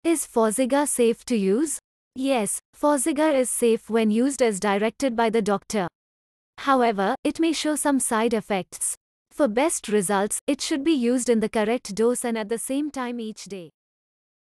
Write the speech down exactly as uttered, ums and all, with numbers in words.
Is Forxiga safe to use? Yes, Forxiga is safe when used as directed by the doctor. However, it may show some side effects. For best results, it should be used in the correct dose and at the same time each day.